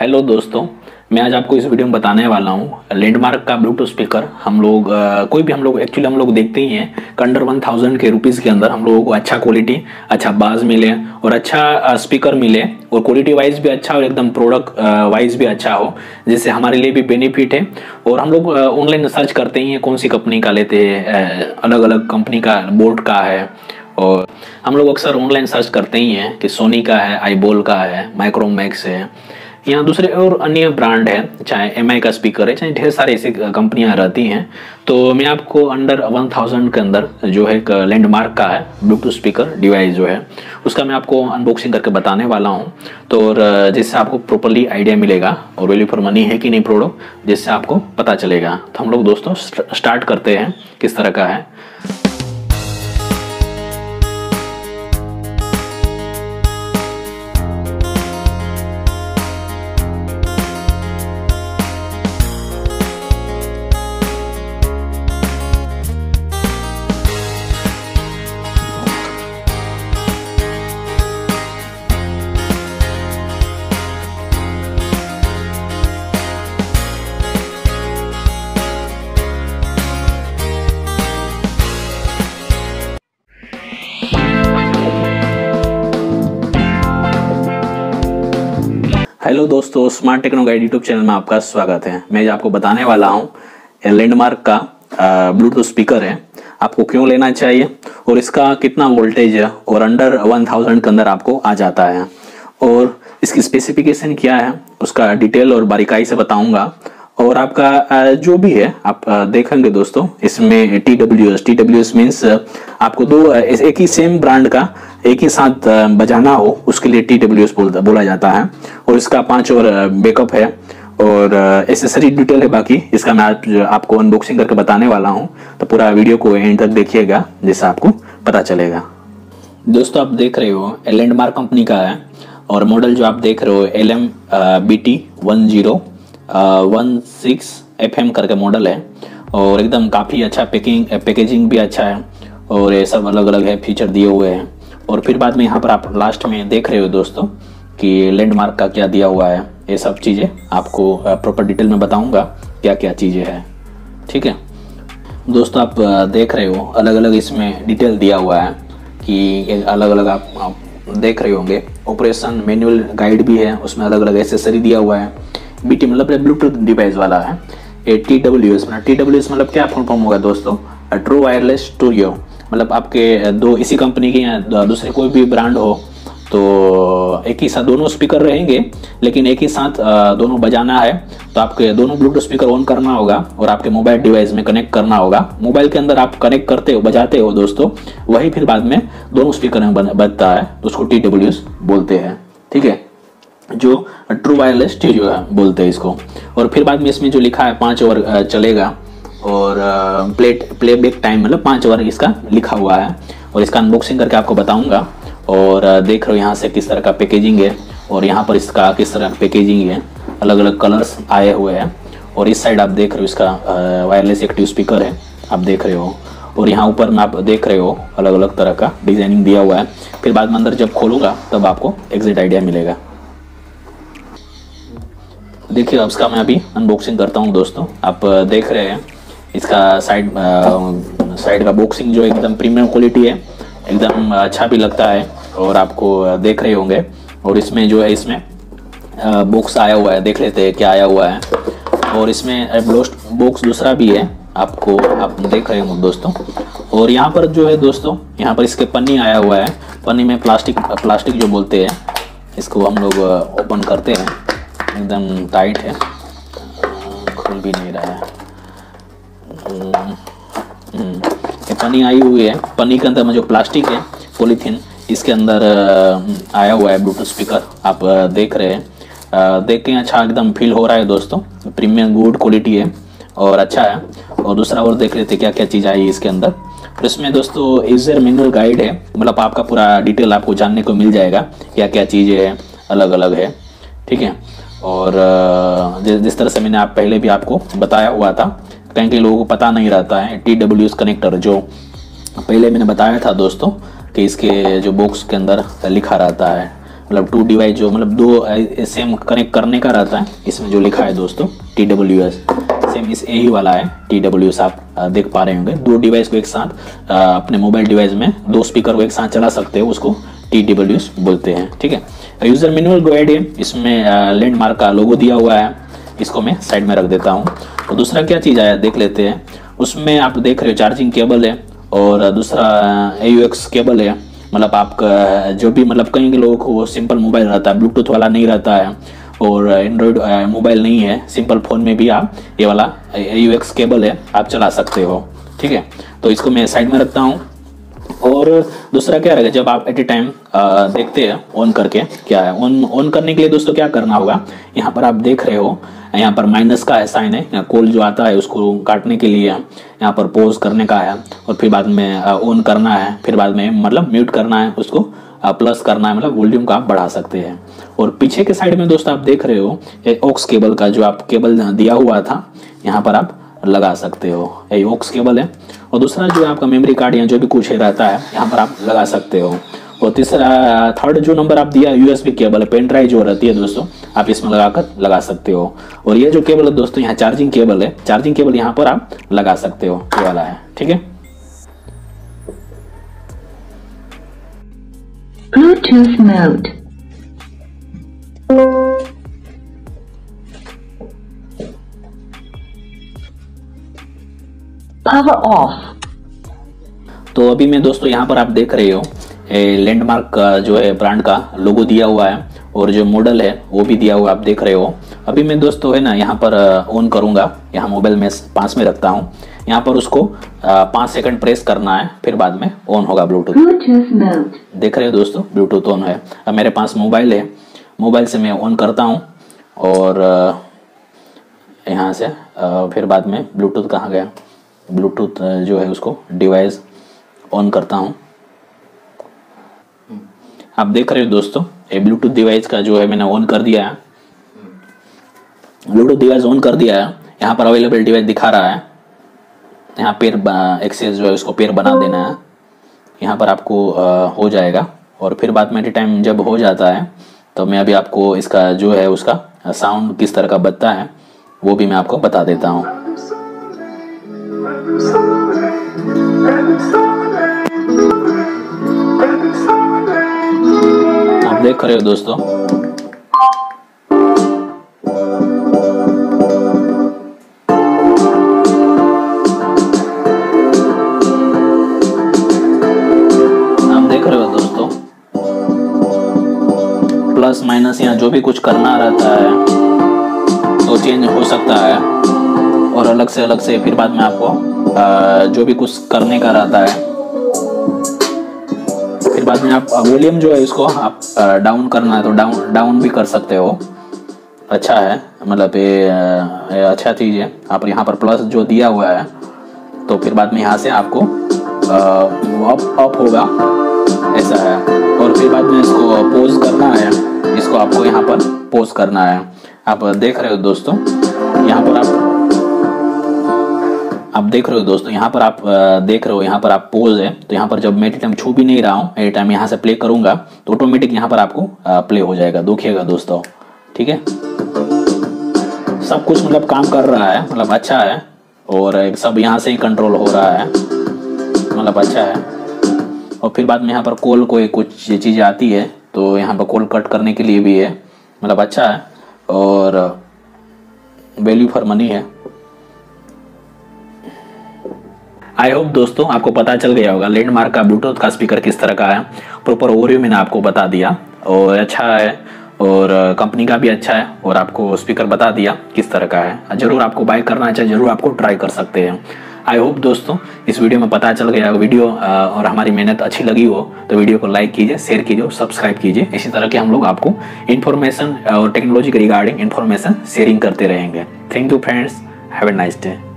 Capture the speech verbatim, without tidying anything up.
Hello दोस्तों, मैं आज आपको इस वीडियो में बताने वाला हूँ लैंडमार्क का ब्लूटूथ स्पीकर। हम लोग आ, कोई भी हम लोग एक्चुअली हम लोग देखते ही हैं कि अंडर वन थाउजेंड के रुपीज़ के अंदर हम लोगों को अच्छा क्वालिटी, अच्छा बाज मिले और अच्छा स्पीकर मिले और क्वालिटी वाइज भी अच्छा और एकदम प्रोडक्ट वाइज भी अच्छा हो, जिससे हमारे लिए भी बेनिफिट है। और हम लोग ऑनलाइन सर्च करते ही हैं कौन सी कंपनी का लेते हैं, अलग अलग कंपनी का बोट का है और हम लोग अक्सर ऑनलाइन सर्च करते ही हैं कि सोनी का है, आईबोल का है, माइक्रोमैक्स है, यहाँ दूसरे और अन्य ब्रांड है, चाहे एम आई का स्पीकर है, चाहे ढेर सारे ऐसी कंपनियां रहती हैं। तो मैं आपको अंडर वन थाउजेंड के अंदर जो है लैंडमार्क का है ब्लूटूथ स्पीकर डिवाइस जो है उसका मैं आपको अनबॉक्सिंग करके बताने वाला हूँ। तो और जिससे आपको प्रॉपरली आइडिया मिलेगा और वैल्यू फॉर मनी है कि नहीं प्रोडक्ट, जिससे आपको पता चलेगा। तो हम लोग दोस्तों स्टार्ट करते हैं किस तरह का है। हेलो दोस्तों, smart techno guide YouTube channel में आपका स्वागत है। मैं आपको बताने वाला हूँ लैंडमार्क का ब्लूटूथ स्पीकर है, आपको क्यों लेना चाहिए और इसका कितना वोल्टेज है और अंडर वन थाउजेंड के अंदर आपको आ जाता है और इसकी स्पेसिफिकेशन क्या है उसका डिटेल और बारीकाई से बताऊंगा। और आपका जो भी है आप देखेंगे दोस्तों, इसमें T W S T W S means आपको दो एक ही सेम ब्रांड का एक ही साथ बजाना हो उसके लिए टी डब्ल्यू एस बोलता बोला जाता है। और इसका पांच और बैकअप है और एसेसरी डिटेल है बाकी, इसका मैं आज आपको अनबॉक्सिंग करके बताने वाला हूं। तो पूरा वीडियो को एंड तक देखिएगा जिससे आपको पता चलेगा। दोस्तों आप देख रहे हो लैंडमार्क कंपनी का है और मॉडल जो आप देख रहे हो L M B T one zero one six F M करके मॉडल है और एकदम काफ़ी अच्छा पैकिंग पैकेजिंग भी अच्छा है और ये सब अलग अलग है फीचर दिए हुए हैं। और फिर बाद में यहाँ पर आप लास्ट में देख रहे हो दोस्तों कि लैंडमार्क का क्या दिया हुआ है, ये सब चीज़ें आपको प्रॉपर डिटेल में बताऊंगा क्या क्या चीज़ें हैं। ठीक है दोस्तों, आप देख रहे हो अलग अलग इसमें डिटेल दिया हुआ है कि अलग अलग आप, आप देख रहे होंगे। ऑपरेशन मैनुअल गाइड भी है, उसमें अलग अलग एसेसरी दिया हुआ है। बीटी मतलब ब्लूटूथ डिवाइस वाला है। ए टी डब्ल्यू एस मतलब टी डब्ल्यू एस मतलब क्या फुल फॉर्म होगा दोस्तों, ट्रू वायरलेस स्टूडियो। मतलब आपके दो इसी कंपनी के या दूसरे कोई भी ब्रांड हो तो एक ही साथ दोनों स्पीकर रहेंगे, लेकिन एक ही साथ दोनों बजाना है तो आपके दोनों ब्लूटूथ स्पीकर ऑन करना होगा और आपके मोबाइल डिवाइस में कनेक्ट करना होगा। मोबाइल के अंदर आप कनेक्ट करते हो, बजाते हो दोस्तों, वही फिर बाद में दोनों स्पीकर में बजता है तो उसको टी डब्ल्यू एस बोलते हैं। ठीक है, जो ट्रू वायरलेस स्टीरियो है बोलते हैं इसको। और फिर बाद में इसमें जो लिखा है पाँच ओवर चलेगा और प्लेट प्लेबैक टाइम मतलब पाँच ओवर इसका लिखा हुआ है और इसका अनबॉक्सिंग करके आपको बताऊंगा। और देख रहे हो यहाँ से किस तरह का पैकेजिंग है और यहाँ पर इसका किस तरह का पैकेजिंग है, अलग अलग कलर्स आए हुए हैं। और इस साइड आप देख रहे हो इसका वायरलेस एक्टिव स्पीकर है, आप देख रहे हो। और यहाँ ऊपर में आप देख रहे हो अलग अलग तरह का डिजाइनिंग दिया हुआ है। फिर बाद में अंदर जब खोलूँगा तब आपको एग्जैक्ट आइडिया मिलेगा। देखिए अब इसका मैं अभी अनबॉक्सिंग करता हूँ दोस्तों। आप देख रहे हैं इसका साइड साइड का बॉक्सिंग जो एकदम प्रीमियम क्वालिटी है, एकदम अच्छा भी लगता है और आपको देख रहे होंगे। और इसमें जो है इसमें बॉक्स आया हुआ है, देख लेते हैं क्या आया हुआ है। और इसमें बॉक्स दूसरा भी है, आपको आप देख रहे होंगे दोस्तों। और यहाँ पर जो है दोस्तों, यहाँ पर इसके पन्नी आया हुआ है। पन्नी में प्लास्टिक प्लास्टिक जो बोलते हैं इसको हम लोग ओपन करते हैं, एकदम टाइट है, खुल भी नहीं रहा है। ये पन्नी आई हुई है, पन्नी के अंदर में जो प्लास्टिक है पॉलीथीन, इसके अंदर आया हुआ है ब्लूटूथ स्पीकर। आप देख रहे हैं, देख के अच्छा एकदम फील हो रहा है दोस्तों, प्रीमियम गुड क्वालिटी है और अच्छा है। और दूसरा और देख लेते क्या क्या चीज़ आई है इसके अंदर। और इसमें दोस्तों यूजर मैनुअल गाइड है, मतलब आपका पूरा डिटेल आपको जानने को मिल जाएगा क्या क्या चीज़ें हैं, अलग अलग है। ठीक है, और जिस तरह से मैंने आप पहले भी आपको बताया हुआ था, कहीं कहीं लोगों को पता नहीं रहता है टी डब्ल्यू एस कनेक्टर जो पहले मैंने बताया था दोस्तों कि इसके जो बॉक्स के अंदर लिखा रहता है मतलब टू डिवाइस जो मतलब दो सेम कनेक्ट करने का रहता है, इसमें जो लिखा है दोस्तों टी डब्ल्यू एस, सेम इस यही वाला है टी डब्ल्यू एस। आप देख पा रहे होंगे, दो डिवाइस को एक साथ अपने मोबाइल डिवाइस में दो स्पीकर को एक साथ चला सकते हो, उसको टी डब्ल्यू एस बोलते हैं। ठीक है, यूजर मैनुअल गाइड है, इसमें लैंडमार्क का लोगो दिया हुआ है, इसको मैं साइड में रख देता हूँ। तो दूसरा क्या चीज़ आया देख लेते हैं। उसमें आप देख रहे हो चार्जिंग केबल है और दूसरा ए यू एक्स केबल है। मतलब आपका जो भी मतलब कई लोगों को सिंपल मोबाइल रहता है, ब्लूटूथ वाला नहीं रहता है और एंड्रॉयड मोबाइल नहीं है, सिंपल फ़ोन में भी आप ये वाला ए यू एक्स केबल है आप चला सकते हो। ठीक है, तो इसको मैं साइड में रखता हूँ। और दूसरा क्या रहेगा, जब आप एट ए टाइम देखते हैं ऑन करके क्या है, ऑन ऑन करने के लिए दोस्तों क्या करना होगा, यहाँ पर आप देख रहे हो यहाँ पर माइनस का है साइन है, कॉल जो आता है उसको काटने के लिए यहाँ पर पॉज करने का है और फिर बाद में ऑन करना है, फिर बाद में मतलब म्यूट करना है, उसको प्लस करना है, मतलब वॉल्यूम का आप बढ़ा सकते हैं। और पीछे के साइड में दोस्तों आप देख रहे हो ऑक्स केबल का जो आप केबल दिया हुआ था यहाँ पर आप लगा सकते हो, ये ऑक्स केबल है। और दूसरा जो आपका मेमोरी कार्ड या जो भी कुछ रहता है यहाँ पर आप लगा सकते हो। और तीसरा थर्ड जो नंबर आप दिया यूएसबी केबल है, पेन ड्राइव जो रहती है दोस्तों आप इसमें लगाकर लगा सकते हो। और ये जो केबल है दोस्तों यहाँ चार्जिंग केबल है, चार्जिंग केबल यहाँ पर आप लगा सकते हो, ये वाला है। ठीक है, Bluetooth mode. Power off. तो अभी मैं दोस्तों यहाँ पर आप देख रहे हो लैंडमार्क का जो है ब्रांड का लोगो दिया हुआ है और जो मॉडल है वो भी दिया हुआ आप देख रहे हो। अभी मैं दोस्तों है ना यहाँ पर ऑन करूँगा, यहाँ मोबाइल में पास में रखता हूँ, यहाँ पर उसको पाँच सेकंड प्रेस करना है, फिर बाद में ऑन होगा ब्लूटूथ। देख रहे हो दोस्तों ब्लूटूथ ऑन है। अब मेरे पास मोबाइल है, मोबाइल से मैं ऑन करता हूँ और यहाँ से फिर बाद में ब्लूटूथ कहाँ गया, ब्लूटूथ जो है उसको डिवाइस ऑन करता हूँ। आप देख रहे हो दोस्तों ये ब्लूटूथ डिवाइस का जो है मैंने ऑन कर दिया है, ब्लूटूथ डिवाइस ऑन कर दिया है। यहाँ पर अवेलेबल डिवाइस दिखा रहा है, यहाँ पेर एक्सेस जो है उसको पेर बना देना है, यहाँ पर आपको आ, हो जाएगा। और फिर बाद में टाइम जब हो जाता है तो मैं अभी आपको इसका जो है उसका साउंड किस तरह का बजता है वो भी मैं आपको बता देता हूँ। आप देख रहे हो दोस्तों प्लस माइनस यहाँ जो भी कुछ करना रहता है तो चेंज हो सकता है और अलग से अलग से फिर बाद में आपको जो भी कुछ करने का रहता है फिर बाद में आप वॉल्यूम जो है इसको आप डाउन करना है तो डाउन डाउन भी कर सकते हो। अच्छा है, मतलब ये अच्छा चीज़ है। आप यहाँ पर प्लस जो दिया हुआ है तो फिर बाद में यहाँ से आपको अप अप होगा ऐसा है। और फिर बाद में इसको पॉज करना है, इसको आपको यहाँ पर पॉज करना है। आप देख रहे हो दोस्तों यहाँ पर आप आप देख रहे हो दोस्तों यहाँ पर आप देख रहे हो यहाँ पर आप पॉज है तो यहाँ पर जब मैं टाइम छू भी नहीं रहा हूँ, एनी टाइम यहाँ से प्ले करूँगा तो ऑटोमेटिक यहाँ पर आपको प्ले हो जाएगा, देखिएगा दोस्तों। ठीक है, सब कुछ मतलब काम कर रहा है, मतलब अच्छा है और सब यहाँ से ही कंट्रोल हो रहा है, मतलब अच्छा है। और फिर बाद में यहाँ पर कॉल कोई कुछ चीज़ आती है तो यहाँ पर कॉल कट करने के लिए भी है, मतलब अच्छा है और वैल्यू फॉर मनी है। आई होप दोस्तों आपको पता चल गया होगा लैंडमार्क का ब्लूटूथ का स्पीकर किस तरह का है। प्रॉपर ओवरव्यू मैंने आपको बता दिया और अच्छा है और कंपनी का भी अच्छा है और आपको स्पीकर बता दिया किस तरह का है। जरूर आपको बाय करना चाहिए, जरूर आपको ट्राई कर सकते हैं। आई होप दोस्तों इस वीडियो में पता चल गया वीडियो और हमारी मेहनत अच्छी लगी हो तो वीडियो को लाइक कीजिए, शेयर कीजिए, सब्सक्राइब कीजिए। इसी तरह के हम लोग आपको इन्फॉर्मेशन और टेक्नोलॉजी के रिगार्डिंग इन्फॉर्मेशन शेयरिंग करते रहेंगे। Thank you friends, have a nice day.